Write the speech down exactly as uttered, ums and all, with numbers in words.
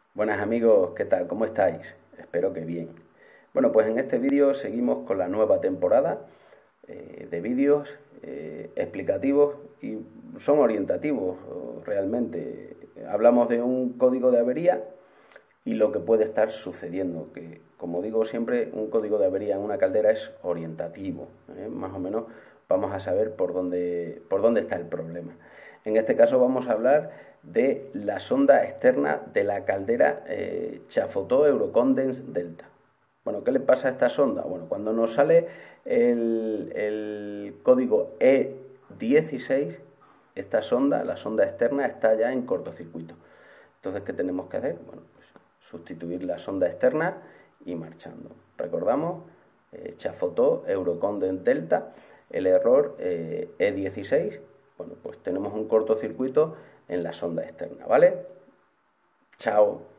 Buenas amigos, ¿qué tal? ¿Cómo estáis? Espero que bien. Bueno, pues en este vídeo seguimos con la nueva temporada eh, de vídeos eh, explicativos y son orientativos realmente. Hablamos de un código de avería y lo que puede estar sucediendo, que como digo siempre, un código de avería en una caldera es orientativo, ¿eh? Más o menos vamos a saber por dónde, por dónde está el problema. En este caso vamos a hablar de la sonda externa de la caldera eh, Chafotó Eurocondense Delta. Bueno, ¿qué le pasa a esta sonda? Bueno, cuando nos sale el, el código E dieciséis, esta sonda, la sonda externa, está ya en cortocircuito. Entonces, ¿qué tenemos que hacer? Bueno, pues sustituir la sonda externa y marchando. Recordamos, eh, Chafotó Eurocondense Delta, el error eh, E dieciséis. Bueno, pues tenemos un cortocircuito en la sonda externa, ¿vale? Chao.